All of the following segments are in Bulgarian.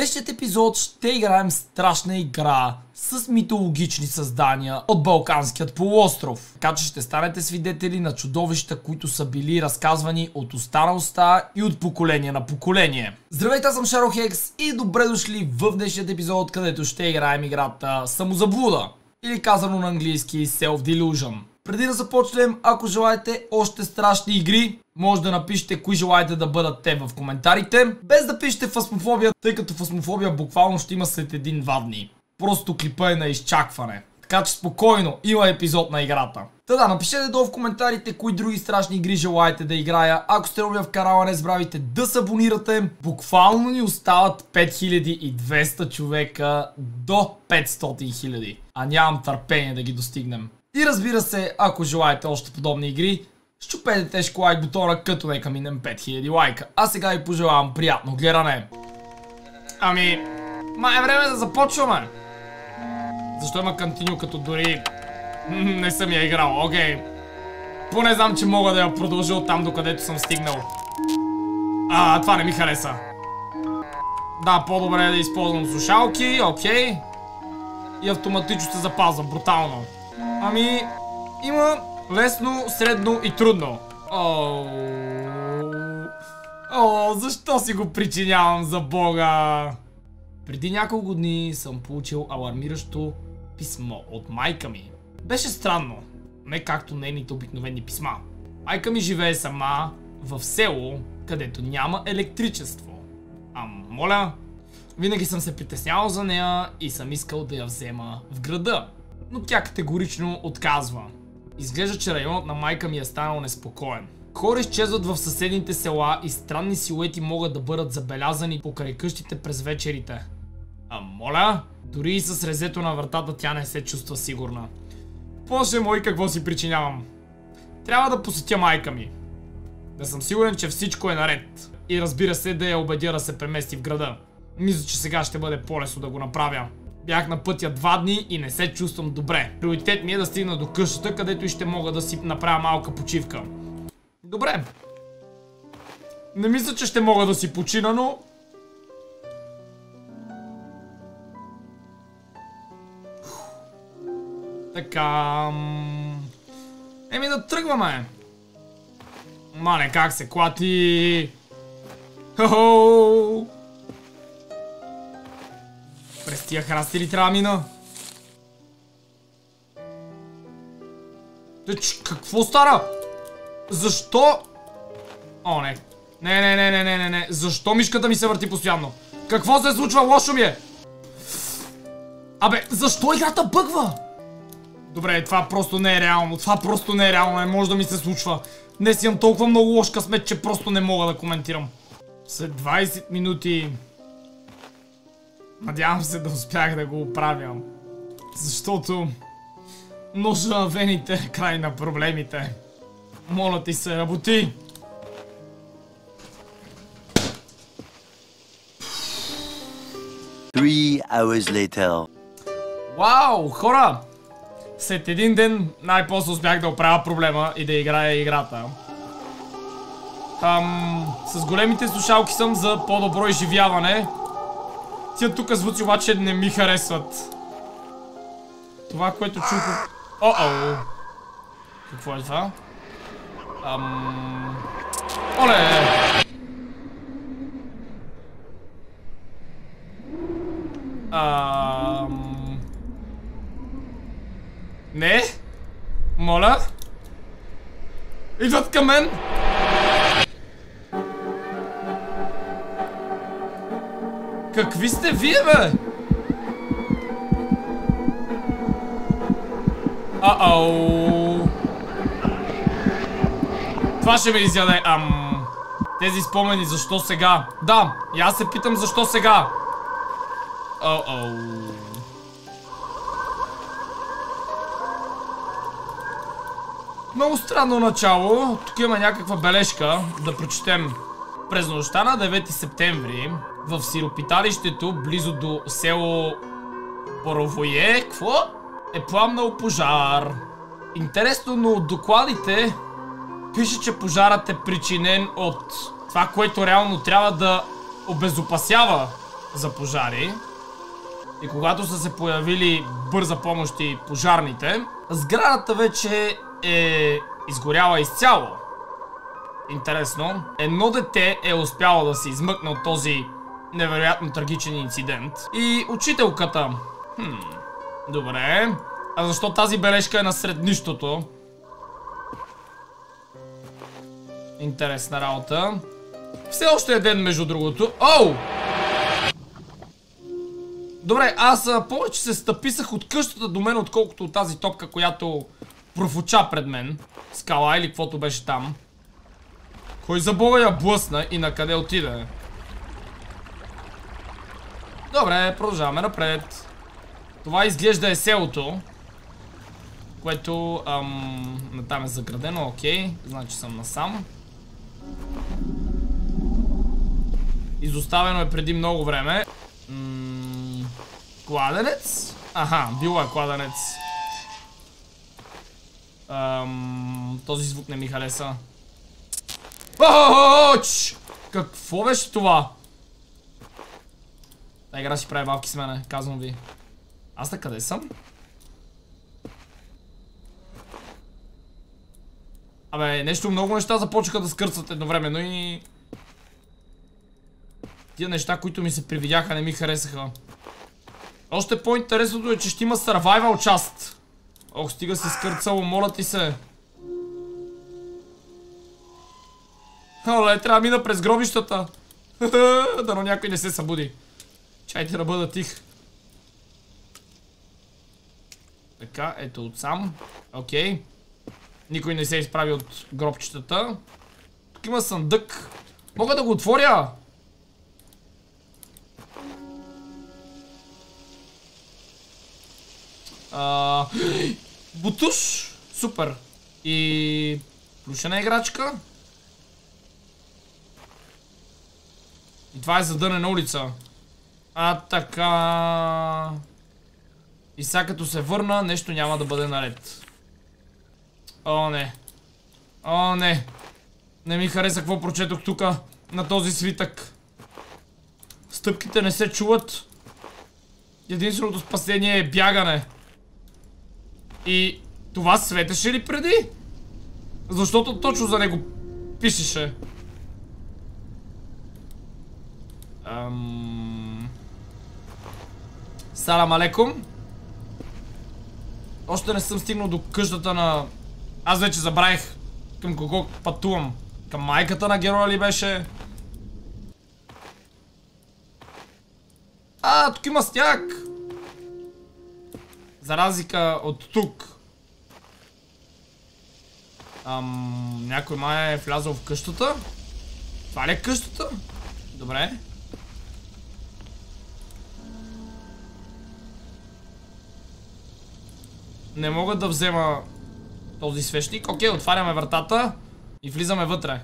днешният епизод ще играем страшна игра с митологични създания от Балканският полуостров. Така че ще станете свидетели на чудовища, които са били разказвани от уста на уста и от поколение на поколение. Здравейте, аз съм Шаро-Хекс и добре дошли в днешният епизод, където ще играем играта Самозаблуда. Или казано на английски Self-Delusion. Преди да започнем, ако желаете още страшни игри, може да напишете кои желаете да бъдат те в коментарите, без да пишете фасмофобия, тъй като фасмофобия буквално ще има след 1-2 дни. Просто клипа е на изчакване. Така че спокойно, има епизод на играта. Та напишете долу в коментарите кои други страшни игри желаете да играя. Ако сте нови в канала, не забравяйте да се абонирате. Буквално ни остават 5200 човека до 500 000. А нямам търпение да ги достигнем. И разбира се, ако желаете още подобни игри, щупете тежко лайк бутона, като нека минем 5000 лайка. А сега ви пожелавам приятно гледане. Май е време да започваме. Защо има кантиню, като дори не съм я играл? Окей. Поне знам, че мога да я продължа от там, докъдето съм стигнал. Това не ми хареса. Да, по-добре е да използвам слушалки, окей. И автоматично се запазва, брутално. Има лесно, средно и трудно. Защо си го причинявам, за бога? Преди няколко дни съм получил алармиращо писмо от майка ми. Беше странно, не както нейните обикновени писма. Майка ми живее сама в село, където няма електричество. Моля, винаги съм се притеснявал за нея и съм искал да я взема в града. Но тя категорично отказва. Изглежда, че районът на майка ми е станал неспокоен. Хора изчезват в съседните села и странни силуети могат да бъдат забелязани покрай къщите през вечерите. Моля, дори и с резето на вратата тя не се чувства сигурна. Боже мой, какво си причинявам? Трябва да посетя майка ми. Да съм сигурен, че всичко е наред. И разбира се, да я убедя да се премести в града. Мисля, че сега ще бъде по-лесно да го направя. Бях на пътя 2 дни и не се чувствам добре. Приоритет ми е да стигна до къщата, където и ще мога да си направя малка почивка. Добре. Не мисля, че ще мога да си почина, но... Така... да тръгваме. Мале, как се клати... Хо-хо! През тия храсти ли трябва мина? Какво стара? Защо? Не. Не. Защо мишката ми се върти постоянно? Какво се случва? Лошо ми е! Защо играта бъгва? Добре, това просто не е реално. Не може да ми се случва. Днес имам толкова много лош късмет, че просто не мога да коментирам. След 20 минути... Надявам се да успях да го оправям. Защото... ножа на вените е край на проблемите. Моля ти се, работи! Вау, хора! След един ден най-после успях да оправя проблема и да играя играта. С големите слушалки съм за по-добро изживяване. Тия тук звуци обаче не ми харесват. Това, което чух... Какво е това? Оле! Не? Моля? Идват към мен! Какви сте вие, бе? Това ще ме изяде. Тези спомени, защо сега? Да, и аз се питам защо сега. Много странно начало. Тук има някаква бележка. Да прочетем. През нощта на 9 септември в сиропиталището, близо до село Боровое, е пламнал пожар. Интересно, но от докладите пише, че пожарът е причинен от това, което реално трябва да обезопасява за пожари. И когато са се появили бърза помощ и пожарните, сградата вече е изгоряла изцяло. Интересно. Едно дете е успяло да се измъкне от този невероятно трагичен инцидент. И учителката. Добре. А защо тази бележка е насред нищото? Интересна работа. Все още е ден, между другото. Оу! Добре, аз повече се стъписах от къщата до мен, отколкото от тази топка, която профуча пред мен. Скала или каквото беше там. Кой за бога я блъсна и на къде отиде? Добре, продължаваме напред. Това изглежда е селото, което там е заградено, окей. Значи съм насам. Изоставено е преди много време. Кладенец? Аха, било е кладенец. Този звук не ми хареса. Какво беше това? Та игра си прави бавки с мене, казвам ви. Аз на къде съм? Абе, много неща започнаха да скърцат едновременно и... Тия неща, които ми се привидяха, не ми харесаха. Още по-интересното е, че ще има survival част. Ох, стига се скърцало, моля ти се. Оле, трябва да мина през гробищата. Дано някой не се събуди. Чайте да бъда тих. Така, ето отсам. Окей. Никой не се изправи от гробчетата. Тук има съндък. Мога да го отворя. Бутуш. Супер. И... Плюшена играчка. И това е задънена улица. Така... И сега като се върна, нещо няма да бъде наред. О, не. О, не. Не ми хареса какво прочетох тука на този свитък. Стъпките не се чуват. Единственото спасение е бягане. И това светеше ли преди? Защото точно за него пишеше. Салам алейкум. Още не съм стигнал до къщата на... Аз вече забравих към кого пътувам. Към майката на героя ли беше? Тук има сняг. За разлика от тук. Някой май е влязъл в къщата. Това ли е къщата? Добре. Не мога да взема този свещник. Окей, отваряме вратата и влизаме вътре.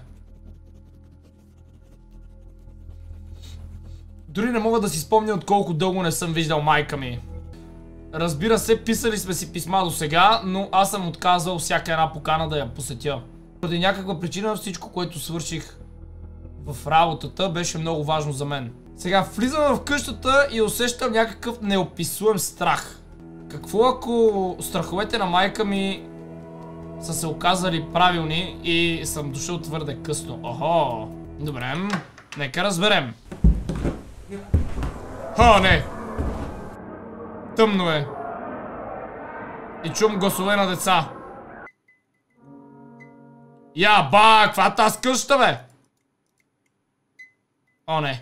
Дори не мога да си спомня от колко дълго не съм виждал майка ми. Разбира се, писали сме си писма до сега, но аз съм отказал всяка една покана да я посетя. Поради някаква причина всичко, което свърших в работата, беше много важно за мен. Сега влизам в къщата и усещам някакъв неописуем страх. Какво ако страховете на майка ми са се оказали правилни и съм дошъл твърде късно? Охо! Добре, нека разберем. Не! Тъмно е. И чум гласове на деца. Каква е тази къща, бе? О, не.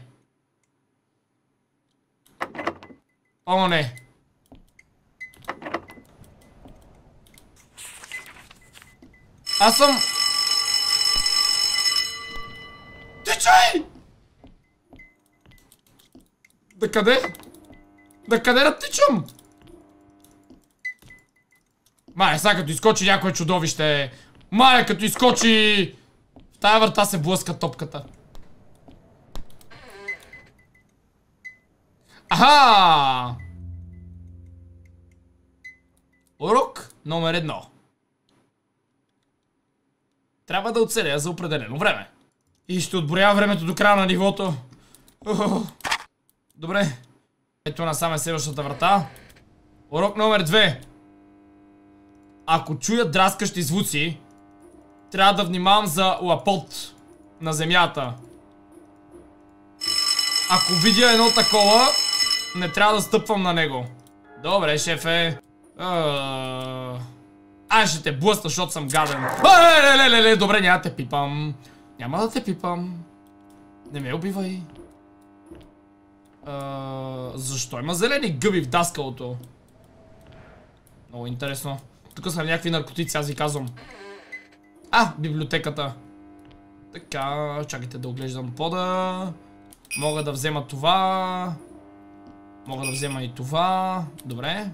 О, не. Аз съм... Тичай! Да къде? Да къде да тичам? Мая, сега като изкочи някое чудовище. Мая, като изкочи... В тая врата се блъска топката. Аха! Урок номер 1. Трябва да оцеля за определено време. И ще отброя времето до края на нивото. Добре. Ето насам е следващата врата. Урок номер 2. Ако чуя драскащи звуци, трябва да внимавам за лапот на земята. Ако видя едно такова, не трябва да стъпвам на него. Добре, шефе. Ай, ще те блъсна, защото съм гаден. Леле, добре, няма да те пипам. Няма да те пипам. Не ме убивай. Защо има зелени гъби в даскалото? Много интересно. Тук са някакви наркотици, аз ви казвам. Библиотеката. Така, чакайте да оглеждам пода. Мога да взема това. Мога да взема и това. Добре.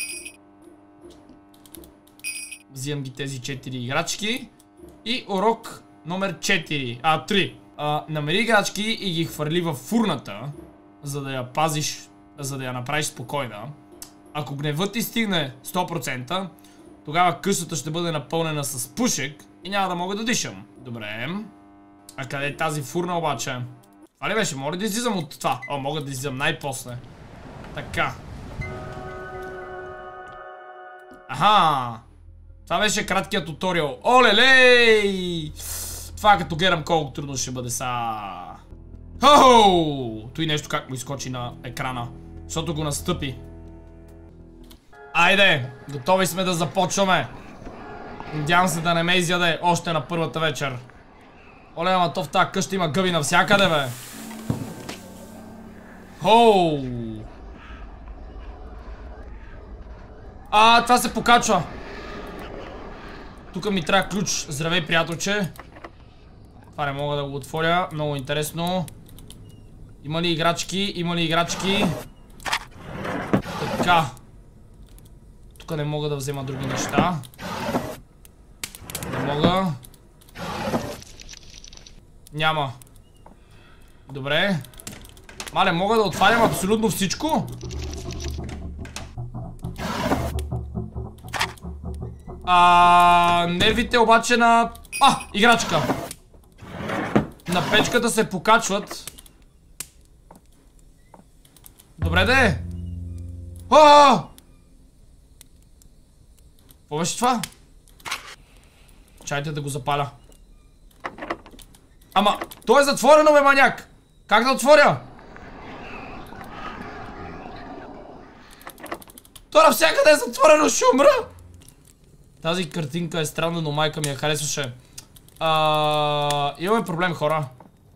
Взимам ги тези 4 играчки. И урок номер 3. Намери играчки и ги хвърли във фурната, за да я пазиш, за да я направиш спокойна. Ако гневът ти стигне 100%, тогава къщата ще бъде напълнена с пушек и няма да мога да дишам. Добре. А къде е тази фурна обаче? Това ли беше? Мога ли да излизам от това? Мога да излизам най-после. Така. Аха! Това беше краткият туториал. Олелей! Това като гледам колко трудно ще бъде са. Хоу! Той нещо как му изкочи на екрана. Защото го настъпи. Айде! Готови сме да започваме. Надявам се да не ме изяде още на първата вечер. Оле, ама то в тази къща има гъби навсякъде, бе. Хоу! Това се покачва. Тук ми трябва ключ. Здравей, приятелче. Това не мога да го отворя. Много интересно. Има ли играчки? Има ли играчки? Така. Тук не мога да взема други неща. Не мога. Няма. Добре. Мале, мога да отварям абсолютно всичко? Нервите обаче на... играчка. На печката се покачват. Добре де. Какво беше това? Чайте да го запаля. Ама, то е затворено, бе, маняк. Как да отворя? То навсякъде е затворено, ще умра. Тази картинка е странна, но майка ми я харесваше. Имаме проблем, хора.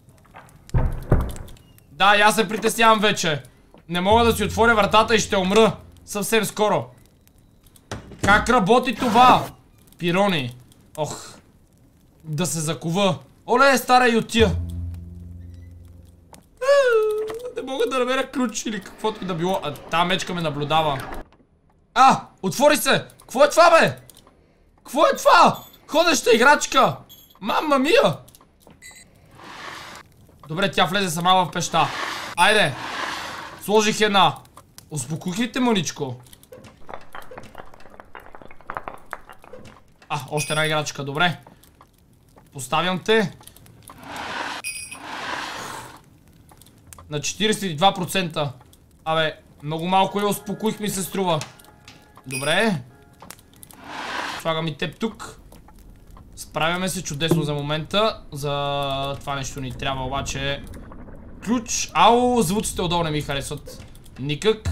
Да, и аз се притеснявам вече. Не мога да си отворя вратата и ще умра съвсем скоро. Как работи това? Пирони. Ох. Да се закува. Оле, стара ютия. Не мога да намеря ключ или каквото и да било. Та мечка ме наблюдава. Отвори се! Какво е това, бе? Какво е това? Ходеща играчка! Мамма мия! Добре, тя влезе сама в пеща. Айде! Сложих една. Успокоих ли те, мъничко? Още една играчка, добре. Поставям те. На 42%. Много малко я успокоих, ми се струва. Добре. Слагам и теб тук. Справяме се чудесно за момента. За това нещо ни трябва обаче ключ. Звуците отдолу не ми харесват никак.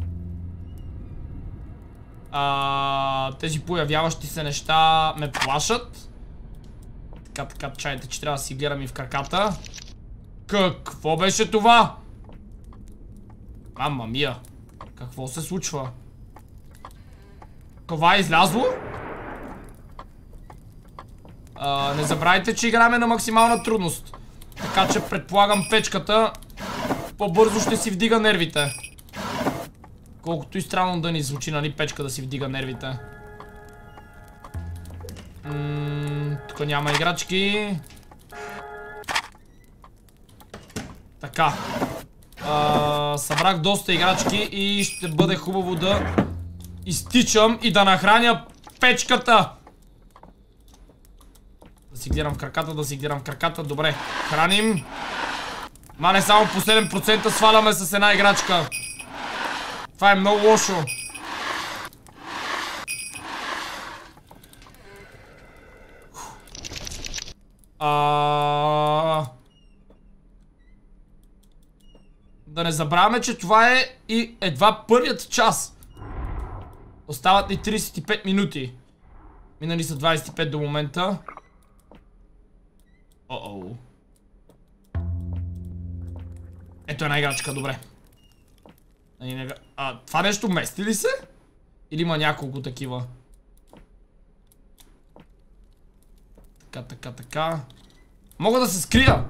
Тези появяващи се неща ме плашат. Така, чайте, че трябва да си гледам и в краката. Какво беше това? Мама мия. Какво се случва? Това е излязло? Не забравяйте, че играме на максимална трудност. Така че предполагам печката по-бързо ще си вдига нервите. Колкото и странно да ни звучи, нали, печка да си вдига нервите. Тук няма играчки. Така. Събрах доста играчки и ще бъде хубаво да изтичам и да нахраня печката. Да си гледам в краката, Добре, храним. Мале, само по 7% сваляме с една играчка. Това е много лошо. Да не забравяме, че това е и едва първият час. Остават ни 35 минути. Минали са 25 до момента. О-оу. Ето една играчка, добре. Това нещо мести ли се? Или има няколко такива? Така. Мога да се скрия!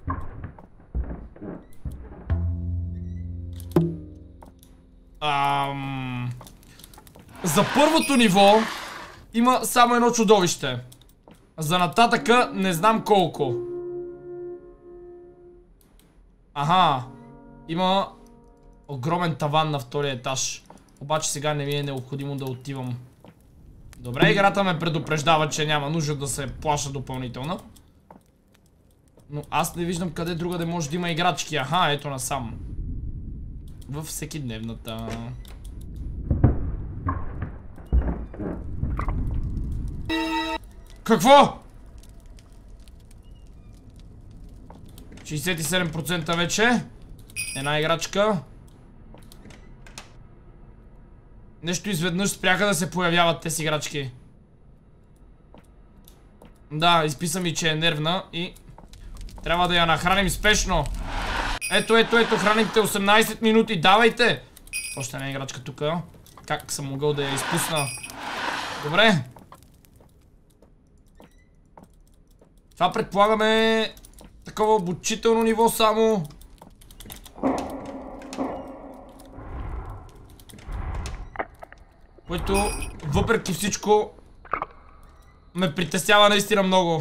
За първото ниво има само едно чудовище. За нататъка не знам колко. Има огромен таван на втория етаж. Обаче сега не ми е необходимо да отивам. Добре, играта ме предупреждава, че няма нужда да се плаша допълнително. Но аз не виждам къде другаде може да има играчки. Ето насам. Във всекидневната. Какво? 67% вече. Една играчка. Нещо изведнъж спряха да се появяват тези играчки. Да, изписа ми, че е нервна и трябва да я нахраним спешно. Ето, храните 18 минути, давайте! Още една играчка тук. Как съм могъл да я изпусна? Добре. Това предполагаме такова обучително ниво само. Което въпреки всичко ме притеснява наистина много.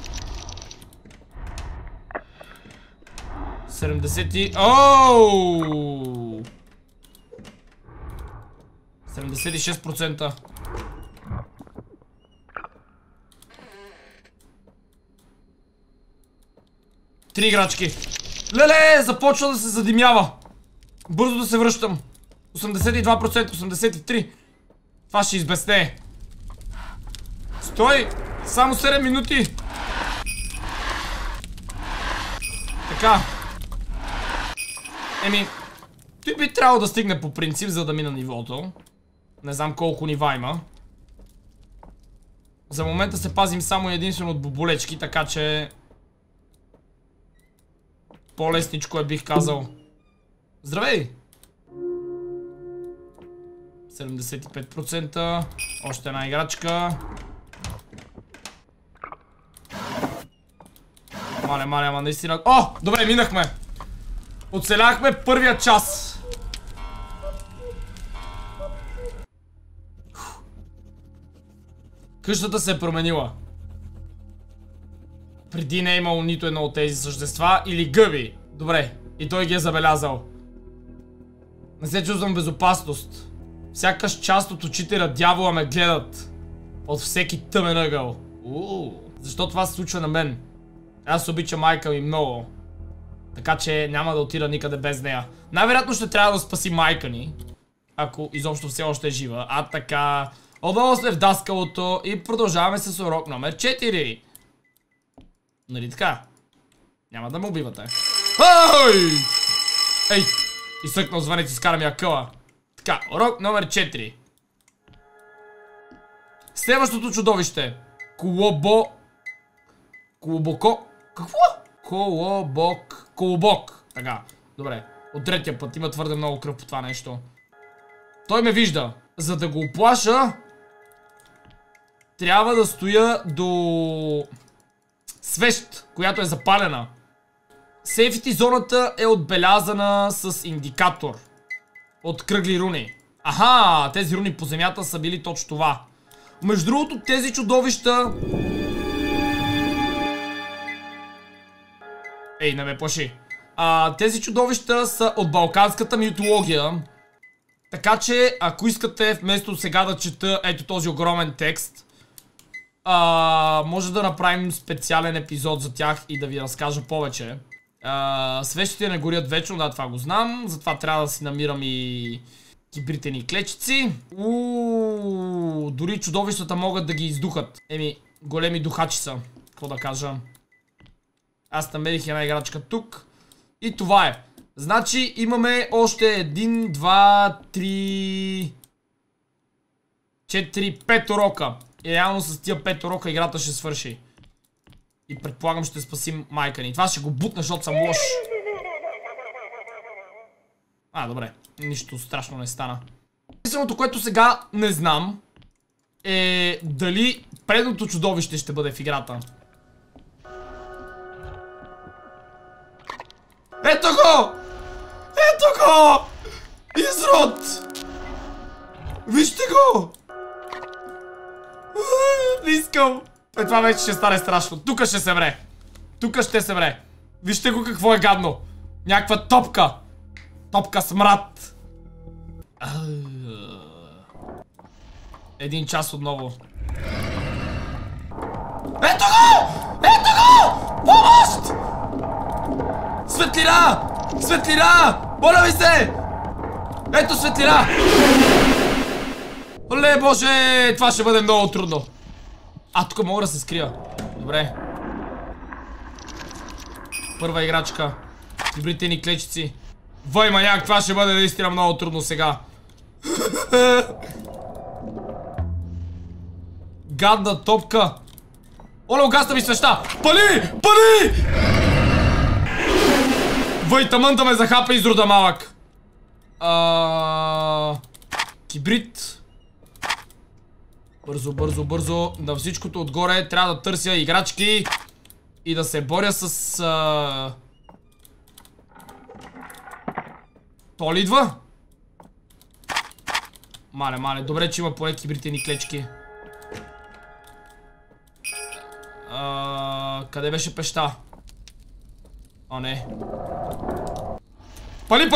70 Оу! 76%. Три играчки. Леле, започва да се задимява. Бързо да се връщам. 82%, 83%. Това ще избесне. Стой! Само 7 минути. Така. Той би трябвало да стигне по принцип, за да мина нивото. Не знам колко нива има. За момента се пазим само единствено от боболечки, така че по-лесничко бих казал. Здравей! 75%. Още една играчка. Мале, ама наистина... О! Добре, минахме! Оцеляхме първия час. Къщата се е променила. Преди не е имало нито едно от тези същества или гъби. Добре, и той ги е забелязал. Не се чувствам безопасност. Сякаш част от очите на дявола ме гледат. От всеки тъмен ъгъл. Защо това се случва на мен? Аз обичам майка ми много. Така че няма да отида никъде без нея. Най-вероятно ще трябва да спаси майка ни. Ако изобщо все още е жива. Така. Отново сме в даскалото и продължаваме с урок номер 4. Нали така? Няма да ме убивате. Ей! Изсъкнал звънец, изкара ми акъла. Така, урок номер 4. Следващото чудовище. Колобоко. Какво? Колобок. Така, добре. От третия път има твърде много кръв по това нещо. Той ме вижда. За да го оплаша, трябва да стоя до свещ, която е запалена. Сейфти зоната е отбелязана с индикатор от кръгли руни. Тези руни по земята са били точно това. Между другото, тези чудовища... Ей, не ме плаши. Тези чудовища са от балканската митология. Така че, ако искате вместо сега да чета ето този огромен текст, може да направим специален епизод за тях и да ви разкажа повече. Свещите не горят вечно, да, това го знам. Затова трябва да си намирам и кибритени клечици. Дори чудовищата могат да ги издухат. Големи духачи са. Какво да кажа? Аз намерих една играчка тук. И това е. Значи имаме още 1, 2, 3, 4, 5 урока. И реално с тия 5 урока играта ще свърши. И предполагам ще спасим майка ни. Това ще го бутна, защото съм лош. Добре. Нищо страшно не стана. Единственото, което сега не знам е дали предното чудовище ще бъде в играта. Ето го! Ето го! Изрод! Вижте го! Не искам! Това вече ще стане страшно. Тука ще се мре. Тука ще се мре. Вижте го какво е гадно. Някаква топка. Топка смрад. 1 час отново. Ето го! Ето го! Помощ! Светлина! Светлина! Моля ви се! Ето светлина! Оле, боже! Това ще бъде много трудно. Тук мога да се скрия. Добре. Първа играчка. Кибритени клечици. Вой, маняк, това ще бъде наистина много трудно сега. Гадна топка. Оле, огасна ми свеща! Пали! Пали! Вой, тъмънта ме захапа изрода малък. Кибрит. Бързо, бързо, бързо. На всичкото отгоре трябва да търся играчки и да се боря с... То ли идва? Мале. Добре, че има поне кибритени клечки. Къде беше пеща? О, не. Пали!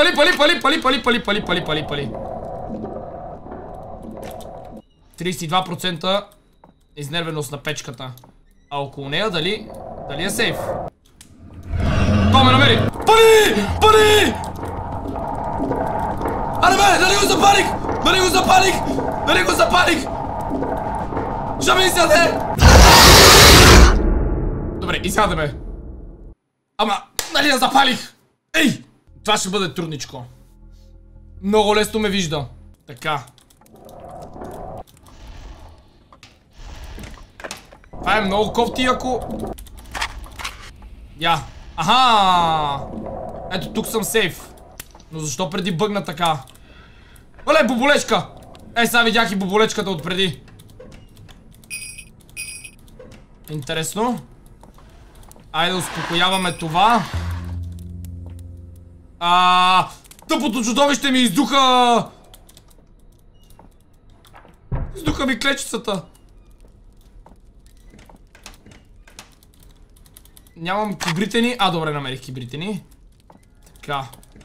32% изнервеност на печката. А около нея дали е сейф? Той ме намери! Пали! Пали! Да не го запалих! Ще ме изяде! Добре, изяде ме. Ама, нали я запалих? Ей! Това ще бъде трудничко. Много лесно ме вижда. Така. Това е много кофти, ако... Аха! Ето тук съм сейф. Но защо преди бъгна така? Оле, боболечка! Сега видях и боболечката отпреди. Интересно. Айде успокояваме това. Тъпото чудовище ми издуха! Издуха ми клечицата. Нямам кибритени. Добре, намерих кибритени. Така.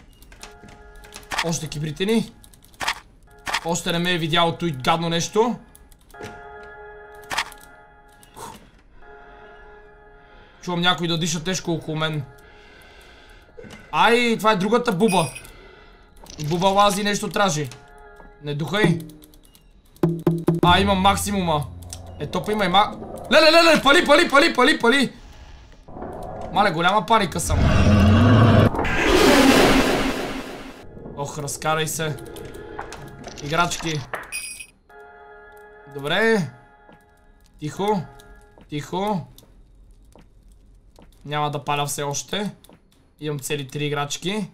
Още кибритени. Още не ме е видяло той гадно нещо. Чувам някой да диша тежко около мен. Това е другата буба. Буба лази, нещо тражи. Не духай. Имам максимума. Топа има и Леле, пали! Мале, голяма паника съм. Ох, разкарай се. Играчки. Добре. Тихо. Няма да паля все още. Имам цели 3 играчки.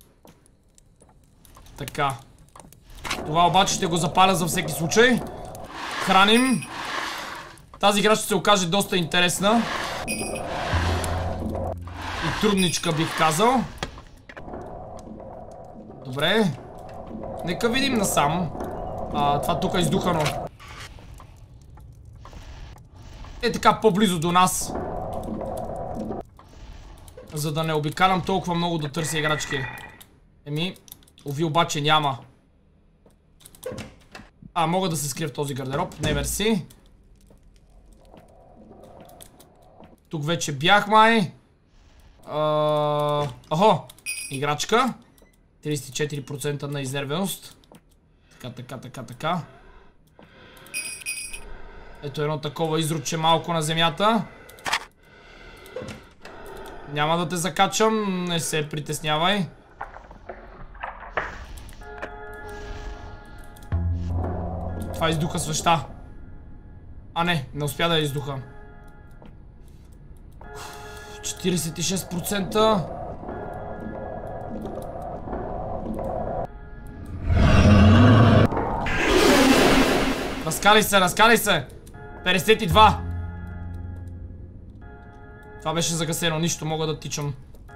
Така. Това обаче ще го запаля за всеки случай. Храним. Тази игра ще се окаже доста интересна. И трудничка, бих казал. Добре. Нека видим насам. Това тук е издухано. Така по-близо до нас. За да не обикалям толкова много да търся играчки. Ови обаче няма. Мога да се скрия в този гардероб. Не, мерси. Тук вече бях, май. Охо! Играчка. 34% на изнервеност. Така. Ето едно такова изруче малко на земята. Няма да те закачам, не се притеснявай. Това издуха свеща. А не успя да я издуха. 46%. Разкали се! 52! Това беше загасено, нищо, мога да тичам.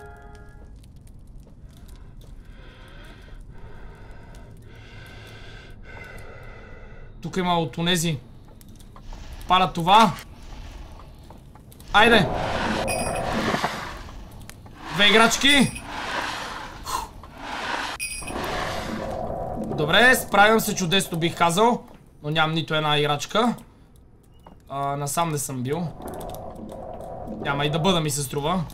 Тук има от онези. Пара това. Айде! Две играчки. Добре, справям се чудесно, бих казал. Но нямам нито една играчка. Насам не съм бил. Няма и да бъда, ми се струва.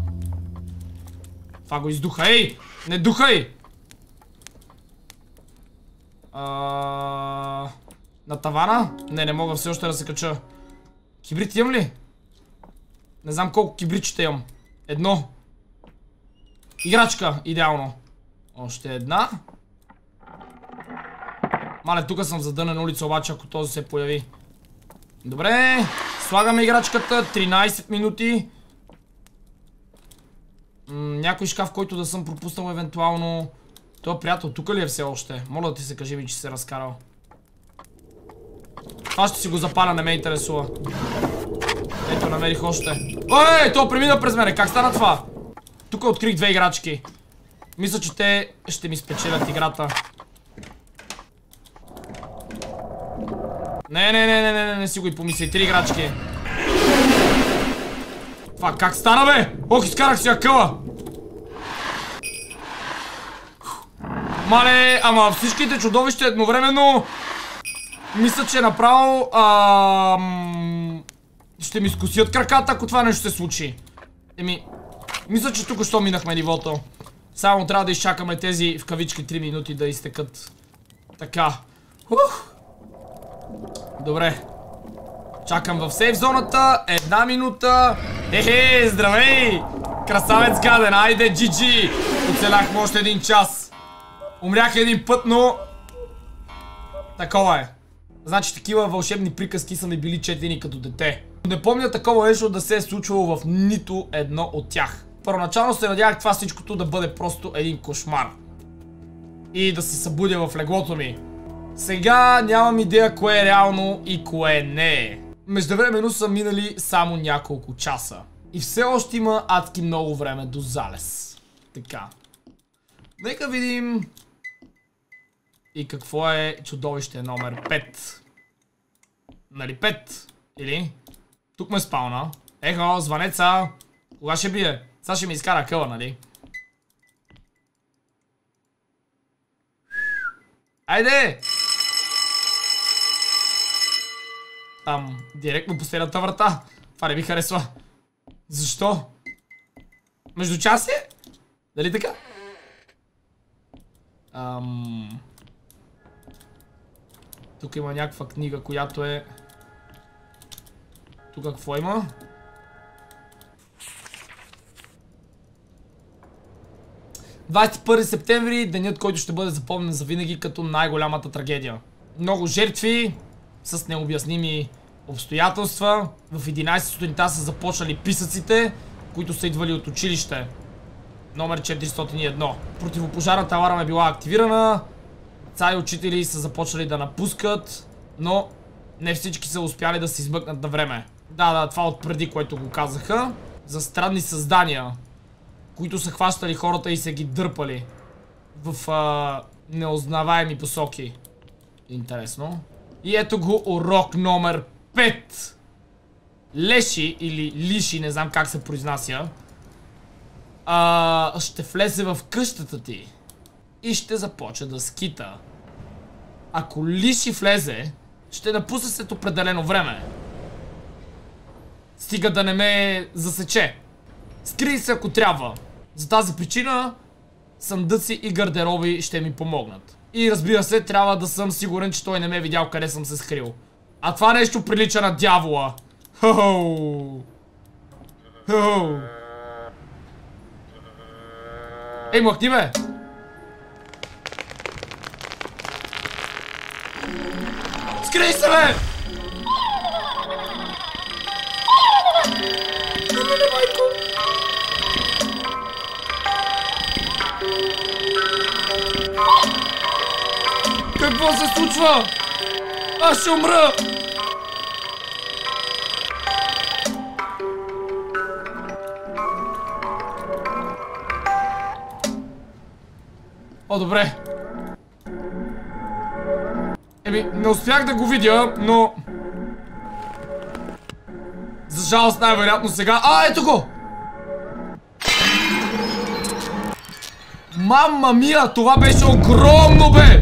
Това го издуха. Ей! Не духай! На тавана? Не мога все още да се кача. Кибрит имам ли? Не знам колко кибритчета имам. Едно. Играчка, идеално. Още една. Мале, тук съм в задънена улица, обаче ако този се появи. Добре, слагаме играчката. 13 минути. Някой шкаф, който да съм пропуснал евентуално. Той приятел тук ли е все още? Моля да ти се кажи ми, че се разкарал. Това ще си го запаля, не ме интересува. Ето, намерих още. Ой, то премина през мене, как стана това? Тук открих две играчки. Мисля, че те ще ми спечелят играта. Не си го и помисли. 3 играчки. Това как стана, бе? Ох, изкарах си акъла. Мале, ама всичките чудовища едновременно. Мисля, че направо ще ми скосят краката, ако това нещо се случи. Мисля, че тук що минахме нивото. Само трябва да изчакаме тези в кавички 3 минути да изтекат. Така. Добре. Чакам в сейф зоната. 1 минута. Здравей! Красавец гаден, айде, GG! Оцелях още 1 час. Умрях 1 път, но... Такова е. Значи такива вълшебни приказки са ми били четени като дете. Не помня такова нещо да се е случвало в нито едно от тях. Първоначално се надявах това всичкото да бъде просто един кошмар. И да се събудя в леглото ми. Сега нямам идея кое е реално и кое не е. Междувременно са минали само няколко часа. И все още има адски много време до залез. Така. Нека видим... И какво е чудовище номер 5. Нали 5? Или? Тук ме спауна. Ехо, звънеца. Кога ще бие? Сега ще ми изкара къла, нали? Айде! Директно по следната врата. Това не ми харесва. Защо? Междучасие? Дали така? Тук има някаква книга, която е... Тук какво има? ...21 септември, денят, който ще бъде запомнен завинаги като най-голямата трагедия. Много жертви, с необясними обстоятелства. В 11 сутринта са започнали писъците, които са идвали от училище. Номер 401. Противопожарната аларма е била активирана. Деца и учители са започнали да напускат, но не всички са успяли да се измъкнат на време. Да, това от преди, което го казаха. За странни създания, които са хващали хората и са ги дърпали в неузнаваеми посоки. Интересно. И ето го урок номер 5. Леши или Лиши, не знам как се произнася, ще влезе в къщата ти и ще започне да скита. Ако Лиши влезе, ще напусне след определено време. Стига да не ме засече. Скрий се ако трябва. За тази причина съндъци и гардероби ще ми помогнат. И разбира се, трябва да съм сигурен, че той не ме е видял къде съм се скрил. А това нещо прилича на дявола. Хо-хо! Хо-хо! Ей, махни ме! Скрий се, бе! Не, майко! Какво се случва? Аз ще умра! О, добре. Еми, не успях да го видя, но... За жалост най-вероятно сега... Ето го! Мамма мия, това беше огромно, бе!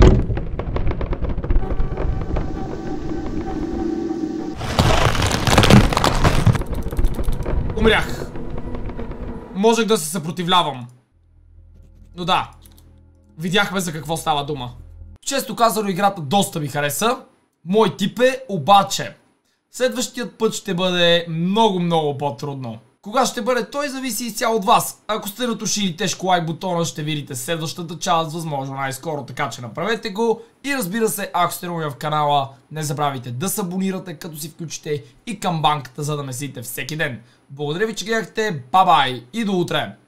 Умрях. Можех да се съпротивлявам. Но да. Видяхме за какво става дума. Често казано, играта доста ми хареса. Мой тип е, обаче следващият път ще бъде много по-трудно. Кога ще бъде той, зависи изцяло от вас. Ако сте натушили тежко лайк бутона, ще видите следващата част, възможно най-скоро, така че направете го. И разбира се, ако сте нови в канала, не забравяйте да се абонирате, като си включите и камбанката, за да месите всеки ден. Благодаря ви, че гледахте, бай-бай и до утре!